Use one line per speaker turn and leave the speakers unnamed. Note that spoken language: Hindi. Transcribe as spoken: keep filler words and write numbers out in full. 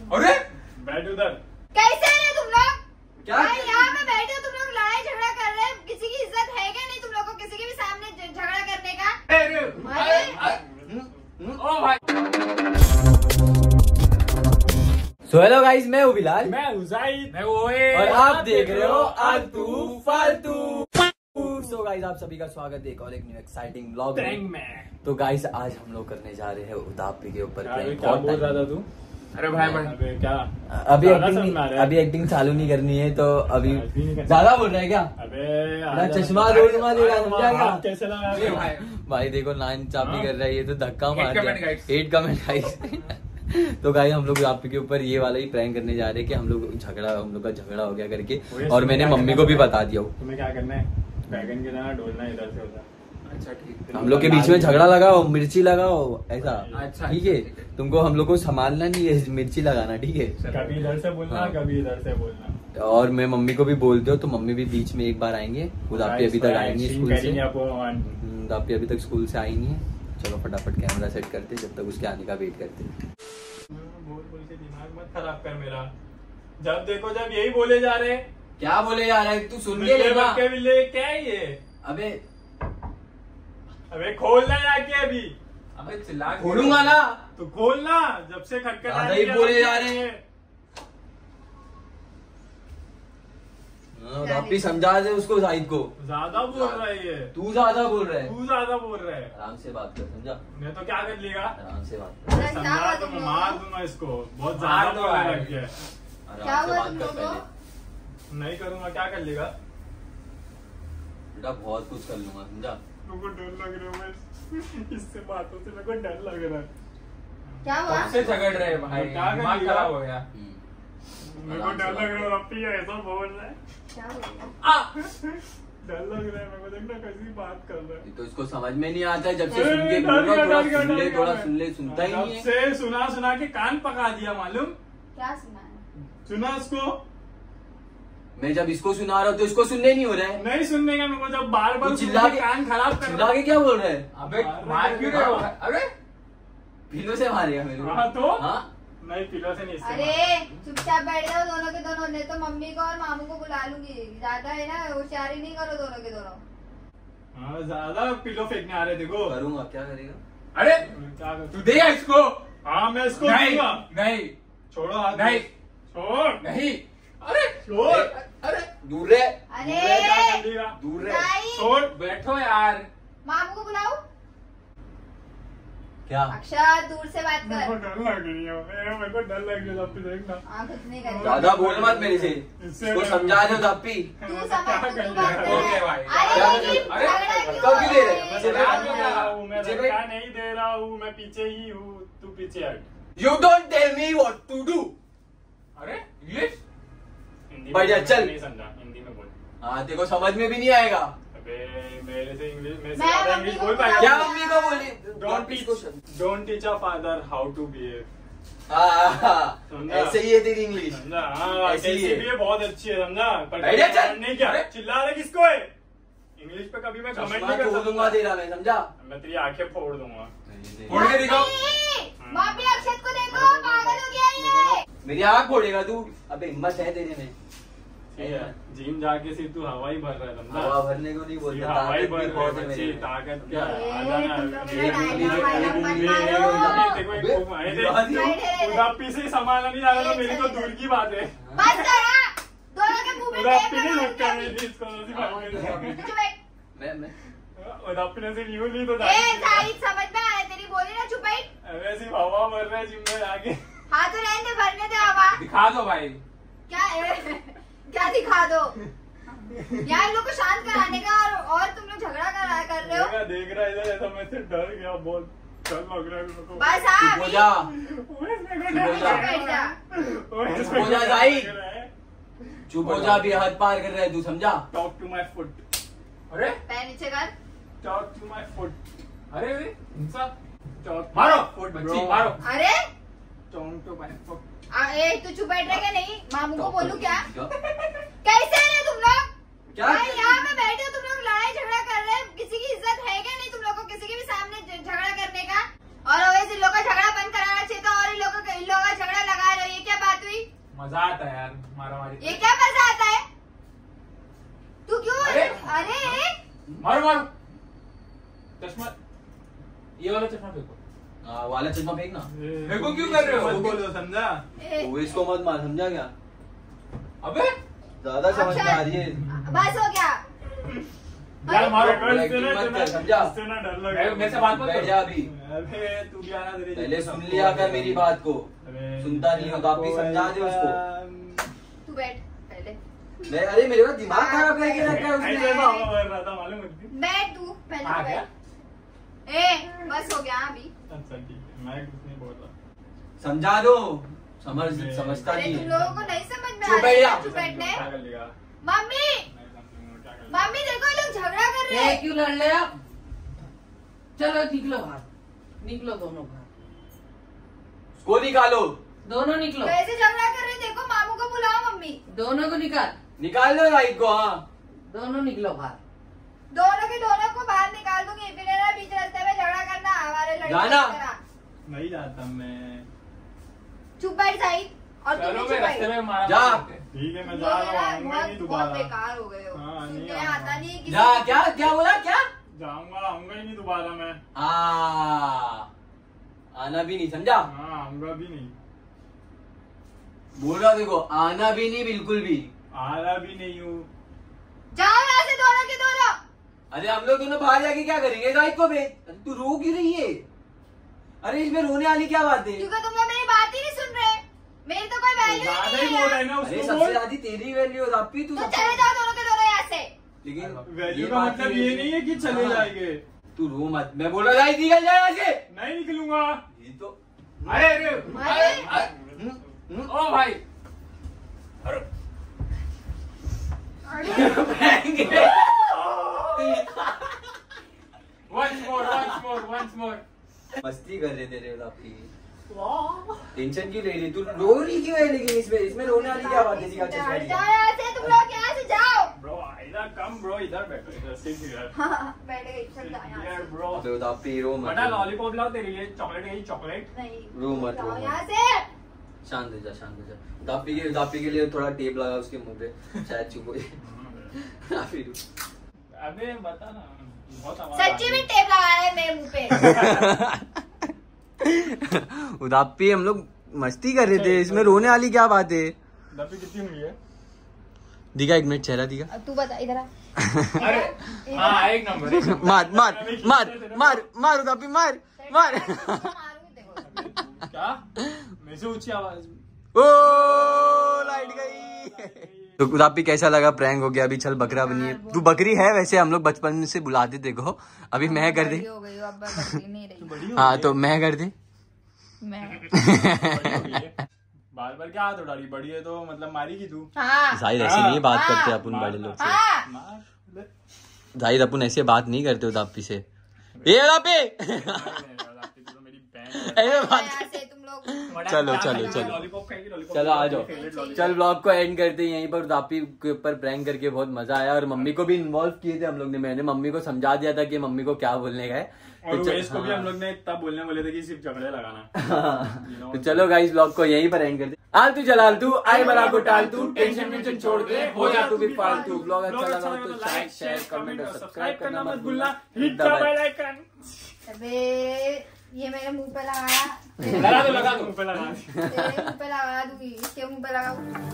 अरे
बैठ उधर।
कैसे रहे तुम लोग?
क्या
यहाँ पे बैठे हो तुम लोग, लड़ाई झगड़ा कर रहे हैं। किसी की इज्जत है क्या नहीं तुम लोगों को किसी के भी सामने झगड़ा करने का?
अरे ओ भाई।
सो हेलो गाइस, मैं हूँ बिलाल,
मैं उजाइद,
मैं वो है
और आप देख रहे हो आलतू फालतू। सो गाइस, आप सभी का स्वागत है एक और एक न्यू एक्साइटिंग व्लॉग में। तो गाइस, आज हम लोग करने जा रहे हैं उदापी के ऊपर प्रैंक।
क्या बोल रहा था तू?
अरे भाई भाई
अबे क्या
अभी
ज्यादा
एक्टिंग
समझा रहा है।
अभी एक्टिंग चालू नहीं करनी है, तो अभी
अभी नहीं करनी।
ज्यादा बोल रहा है क्या?
अबे
ना चश्मा दो दूंगा, देगा समझा क्या?
हाथ कैसे लगा
अरे भाई
भाई देखो, नाइन चापी कर रहा है ये, तो धक्का
Hate
मार
comment,
दिया।
guys.
एट कमेंट गाइस। तो गाइस, हम लोग आपके के ऊपर ये वाला ही प्रैंक करने जा रहे हैं कि हम लोग झगड़ा हम लोग का झगड़ा हो गया करके,
वही
और मैंने
क्या
मम्मी
करना
को भी
है?
बता दिया।
तुम्हें क्या करना है? बैगन की तरह डोलना इधर से उधर।
अच्छा ठीक है।
हम लोग के बीच में झगड़ा लगाओ, मिर्ची लगाओ, ऐसा
अच्छा
ठीक है? तुमको हम लोग को संभालना नहीं है, मिर्ची लगाना, ठीक है?
कभी इधर से बोलना
हाँ।
कभी इधर से बोलना।
और मैं मम्मी को भी बोलते हो तो मम्मी भी बीच में एक बार आएंगे। उदापी अभी तक आई नहीं स्कूल से, उदापी अभी तक स्कूल से आई नहीं है। चलो फटाफट कैमरा सेट करते, जब तक उसके आने का वेट करते।
बोल बोल के दिमाग मत खराब कर मेरा। जब देखो जब यही बोले जा रहे।
क्या बोले जा रहा है तू? सुन के
बिल्ले
लेना।
बक्के बिल्ले क्या है ये?
अबे
अबे खोलना जाके अभी।
अबे चिल्ला के-
खोलूंगा ना।
तो खोलना, जब से खटखटा
ज्यादा ही बोले जा रहे हैं। उदापी समझा दे उसको, जाहिद को।
ज्यादा बोल रहा है ये।
तू ज्यादा बोल रहा है।
तू ज्यादा बोल रहा है।
आराम से बात कर, समझा?
मैं तो क्या कर लेगा?
आराम से बात कर,
क्या
समझा
हुआ
तो
तुम
मैं
लोगों
मार
को?
दूंगा इसको। बहुत
मार
ज्यादा
दो
बोलने
भाई।
लग गया है।
क्या
आराम से
हुआ
बात
तुम
कर
लोगों
पहले।
नहीं करूंगा क्या कर लेगा?
बेटा बहुत कुछ कर लूंगा, समझा?
मेरे को डर लग रहा है। इससे बातों से मेरे को डर लग रहा है।
क्या हुआ?
कब से झगड़ रहे हैं भाई,
क्या कर
दिमाग
लिया?
खराब हो गया।
मेरे को डर लग रहा है। अपनी ऐसा बोल रहा है।
क्या हुआ?
आ!
डर लग रहा है मेरे को। देखना कैसी बात कर रहा है।
ये तो इसको समझ में नहीं आता है, जब से
अरे,
सुन के
डर
बोल रहा
गया,
हूं, थोड़ा
डर गया,
सुन
डर
ले,
गया
थोड़ा
मैं।
सुन ले, सुनता ही नहीं
जब
है।
से सुना सुना के कान पका दिया मालूम।
क्या सुना है?
सुना उसको?
मैं जब इसको सुना रहा हूँ तो इसको सुनने नहीं हो रहा है।
नहीं सुनने का मेरे को। जब बार बार
तू चिल्ला के
कान खराब कर
चिल्ला के क्या बोल रहा है?
अबे मार क्यों रहे हो? अबे
पीलो से मारेगा मेरे को।
हाँ तो?
हाँ?
नहीं पिलो से नहीं। इससे
अरे चुपचाप बैठ जाओ दोनों के दोनों, नहीं तो मम्मी को और मामू को बुला लूंगी। ज्यादा है ना, होशियारी नहीं करो दोनों के दोनों।
हाँ, ज्यादा पिलो फेंकने आ रहे देखो।
करूंगा, क्या करेगा?
अरे
क्या कर-
तू देगा इसको?
हाँ मैं इसको
नहीं
दूंगा।
नहीं
छोड़ो हाथ।
नहीं
छोड़।
नहीं। अरे
छोड़।
अरे
दूर रहे,
अरे
दूर रह, क्या कर लिया?
दूर रहे।
नहीं।
छोड़।
बैठो यार।
मामू को बुलाओ।
क्या?
अक्षर दूर से बात
मेरे को
कर।
डर लग रही है। ए, मेरे को डर लग रही है। अब देखना।
आँख इतनी कर।
ज्यादा बोल मत मेरे से।
इससे
इसको
मैं-
समझा दो दापी।
तू समझ, तू
क्या
बात
कर
कर।
लिया?
ओके भाई।
अरे
क्या
लेकिन
कर-
अरे,
झगड़ा क्यों
कब क्यों दे रहे?
हो
मैं
चलो,
धक्का
रहा
नहीं
है?
दे रहा हूँ। मैं
चलो।
धक्का नहीं दे रहा हूँ। मैं पीछे ही हूँ। तू पीछे हट।
You don't tell me what to do.
अरे इंग्लिश?
हिंदी
बढ़िया,
में
चल।
नहीं समझा। हिंदी में बोल।
हाँ देखो, समझ में भी नहीं आएगा।
अबे मेरे से इंग्लिश में से
मैं
ज्यादा
मम्मी
इंग्लिश
को
बोल
बुलाऊं?
पाएगा।
क्या मम्मी को बोली?
Don't teach don't teach a father how to behave.
हाँ,
समझा?
ऐसे ही है तेरी इंग्लिश।
समझा? हाँ,
ऐसी ही
कैसी
है।
भी है, बहुत अच्छी है। समझा? पर
बढ़िया, चल।
नहीं क्या
अरे।
चिल्ला रहे किसको है? इंग्लिश पे कभी मैं कमेंट
चश्मा
नहीं कर
तोड़ दूंगा
सकता।
तेरा मैं, समझा?
मैं तेरी आंखें फोड़ दूंगा।
फोड़ के दिखाओ।
मम्मी, मम्मी अक्षत को देखो, पागल हो गया ये।
मेरी आँख फोड़ेगा तू? अबे हिम्मत है तेरे में।
ठीक है, जिम जाके सिर्फ तू हवा ही भर रहा है। समझा?
हवा भरने को नहीं
सिर्फ
बोलता,
हवा ही
ताकत
भर
भी
रहा है
बहुत है
बच्चे।
मेरे में।
ताकत क्या है?
ए,
आ जाना।
तुम लोग
ये-
मेरा
ये-
डायलॉग वायलॉग मत
ये-
मारो।
देखो, एक वो-
अबे,
ये देख, उदापी से संभालना नहीं जा रहा तो मेरी तो दूर की बात है।
बस करा, दोनों के मुंह में
उदापी
टेप
ने
लगा
धक्का
दी।
नहीं दी इसको, ऐसी बात नहीं
चुप बैठ।
मैं मैं
है। उदापी ने सिर्फ यूं ली तो
ए
जाके-
साहिद, समझ में आया तेरी बोली ना, चुप बैठ।
अबे सिर्फ हवा भर रहा है जिम में जाके।
हाँ तो रहने दे, भरने दे हवा।
दिखा दो भाई।
क्या ए, क्या दिखा दो? यार लोग को शांत कराने का, और और तुम लोग झगड़ा कर कर रहे हो।
देखा, देख रहा है इधर ऐसा, मैं से डर गया बहुत। डर लग रहा है मेरे को।
बस
चुप
हाँ
हो
अभी।
जा।
ओए, मेरे को डर
हो जा।
लग रहा है।
बैठ जा।
ओए,
चुप हो जा, जाहिद।
लग रहा है।
चुप हो जा, अभी हद पार कर रहा है तू, समझा?
Talk to my foot.
अरे
पैर नीचे कर।
Talk to my foot.
अरे अरे, इंसान।
Talk to
मारो
my foot,
बच्ची,
bro.
मारो।
अरे
Talk to my foot.
आ, ए तू चुप बैठ रहा क्या? नहीं मामू को बोलूं क्या? कैसे रहे तुम लोग?
क्या?
भाई यहाँ पे बैठे हो तुम लोग, लड़ाई झगड़ा कर रहे हैं। किसी की इज्जत है क्या नहीं तुम लोग को किसी के भी सामने झगड़ा करने का? और वैसे इन लोगों का झगड़ा बंद कराना चाहिए था, और इन लोगों का इन लोगों का झगड़ा लगा रहे हो। ये क्या
मजा आता है यार मारा मारी।
ये क्या मजा आता है? तू क्यों?
अरे
अरे
मारो मारो चश्मा, ये वाला चश्मा फेंको।
हाँ वाला चश्मा फेंकना।
मेरे को क्यों कर रहे हो?
मत बोलो, समझा?
ए,
वो इसको मत मार, समझा क्या?
अबे
ज्यादा समझ में आ रही है।
बस हो गया।
यार मारो
इससे ना-
मत कर, समझा?
इससे ना डर लगे।
मेरे- मेरे से बात मत
बैठ
करो।
जा अभी।
अबे तू भी आना तेरे
पहले
जैसे
सुन
सबको
लिया कर
है।
मेरी बात को।
अबे,
सुनता नहीं हो तो आप भी समझा दे उसको।
तू बैठ पहले।
मैं अरे मेरे को दिमाग खराब करके रखा है
ऐसे
उसने।
ऐसा हवा भर रहा था, मालूम है?
बैठ तू पहले
हाँ,
तो
क्या?
बैठ। ए बस हो गया अभी।
अच्छा ठीक है, मैं कुछ नहीं बोल रहा।
समझा दो, समझ समझता
अरे
नहीं
तुम
है।
लोगों को नहीं समझ में आ
चुप
रहा है
बैठ जा।
चुप बैठने।
क्या कर लिया?
मम्मी
मैं समझूंगा क्या कर लिया।
मम्मी देखो ये लोग झगड़ा कर रहे
ए,
हैं।
क्यों लड़ रहे हो? चलो निकलो बाहर, निकलो दोनों बाहर,
को निकालो,
दोनों निकलो,
कैसे झगड़ा कर रहे हैं देखो। मामू को बुलाओ मम्मी।
दोनों को निकाल,
निकाल दो राइट को। हाँ
दोनों निकलो बाहर।
दोनों के दोनों को बाहर निकाल दूंगी। फिर ना बीच रास्ते में झगड़ा करना हमारे लड़के
जाना।
की तरह।
नहीं जाता मैं।
चुप बैठ साइड। और तू
चलो
भी
मैं
चुप
रास्ते
बैठ।
में मारा
जा।
मारी करते हैं।
ठीक है, मैं
वो
जा रहा
मेरा
हूँ, आऊंगा
बहुत
नहीं
बहुत
दोबारा।
बेकार हो गए हो।
हाँ, नहीं
सुनने
आऊंगा।
आता नहीं किसी
जा, क्या क्या बोला क्या?
जाऊंगा, आऊंगा ही नहीं दोबारा मैं।
आ, आना भी नहीं, समझा?
हाँ, आऊंगा भी नहीं,
बोल रहा देखो, आना भी नहीं बिल्कुल भी।
आ रहा भी नहीं हूँ।
जाओ यहाँ से दोनों के दोनों।
अरे हम लोग दोनों बाहर जाके क्या करेंगे? राइट को भेज। अरे तू रो क्यों रही है? अरे इसमें रोने वाली क्या बात है?
क्योंकि तुम लोग मेरी बात ही नहीं सुन रहे। मेरी तो कोई वैल्यू
ज्यादा
ही
ही
नहीं
बोल रहा
है।
है ना
अरे
उसको,
सबसे
बोल।
ज्यादा तेरी वैल्यू है रापी, तू
तो
सब-
चले जाओ दोनों के दोनों यहाँ से।
लेकिन
वैल्यू
ये
का
बात
मतलब
नहीं
ये
है।
नहीं है कि चले
हाँ।
जाएंगे।
तू रो मत, मैं बोल रहा राइट निकल जाए यहाँ से।
नहीं निकलूंगा।
ये तो
अरे अरे
अरे।
अरे,
हम्म, हम्म।
ओ भाई once more once more once more।
मस्ती कर रहे थे रे रापी। टेंशन क्यों ले रही? तू रो रही क्यों है? लेकिन इसमें इसमें रोने वाली क्या बात है? जी का चश्मा
हट
लिया।
जाओ यहाँ से तुम लोग यहाँ से जाओ।
ब्रो इधर कम, ब्रो इधर बैठो, इधर सिट हियर।
हाँ, बैठ गई चल जाओ यहाँ
हियर
से।
ब्रो।
तो रापी रो मत।
बड़ा लॉलीपॉप लाओ तेरे लिए, चॉकलेट है, चॉकलेट।
नहीं
रो मत,
जाओ
रो मत।
यहाँ से।
शांत हो जा, शांत हो जा। दापी के दापी के लिए थोड़ा टेप लगा उसके मुंह पे, शायद चुप हो जाए। रापी रो।
अबे बता ना, बहुत आवाज आ
सच्ची
रही
में
है।
टेप लगा रहे हैं मेरे मुंह पे।
उदापी हम लोग मस्ती कर रहे थे, इसमें रोने वाली क्या बात है?
दबी कितनी हुई है?
दिखा एक मिनट चेहरा दिखा।
अब तू बता इधर आ।
अरे हाँ एक नंबर एक नंबर।
मार मार मार मार मार उदापी मार मार।
मारूंगी देखो।
क्या? मेरे से ऊंची आवाज।
ओ लाइट गई। तो उदापी कैसा लगा? प्रैंक हो गया, अभी चल बकरा बनी है। तू बकरी है वैसे, हम लोग बचपन से बुलाते थे को। अभी मैं कर दे।
बड़ी हो गई हो, अब बकरी नहीं रही।
बड़ी हो
हाँ
गई
तो मैं कर दे।
मैं
बड़ी हो गई है। बार बार क्या हाथ उड़ा रही? बड़ी है तो मतलब मारेगी तू?
हाँ
जाहिर ऐसे नहीं बात
हाँ।
करते अपन बड़े लोग से।
हाँ
मार ले।
जाहिर अपन ऐसे बात नहीं करते उदापी से। ये उदापी
तो मेरी बहन
ऐसे बात।
यहाँ से तुम लोग।
चलो, चलो, चलो।
लॉलीपॉप खाएगी, लॉलीपॉप।
चलो आ जाओ।
Favourite lollipop.
चल ब्लॉग को एंड करते हैं यहीं पर। उदापी के ऊपर प्रैंक करके बहुत मजा आया और मम्मी को भी इन्वॉल्व किए थे हम लोग ने। मैंने मम्मी को समझा दिया था कि मम्मी को क्या बोलने का है।
और
चल-
उमेश को भी
हाँ।
हम लोग ने तब बोलने बोले थे कि सिर्फ झगड़े लगाना।
हाँ। तो चलो गाइस ब्लॉग को यहीं पर एंड करते। आलतू जलालतू आई बला को टालतू, टेंशन टेंशन छोड़ दे, हो जा तू भी फालतू। ब्लॉग अच्छा लगा तो लाइक शेयर कमेंट और सब्सक्राइब करना मत भूलना।
Hit the bell icon.
अबे ये मेरे मुंह पे लगाया।
लगा दो लगा दो
मुंह पे लगा।
तेरे मुंह पे लगा दूंगी, इसके मुंह पे लगा।